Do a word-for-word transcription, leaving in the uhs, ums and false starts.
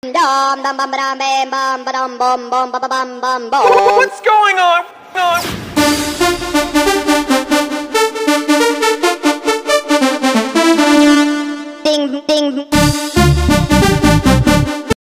Dum dum bum dum bam bum ba dum bum bum ba ba bum bum bum. What's going on? Ding ding.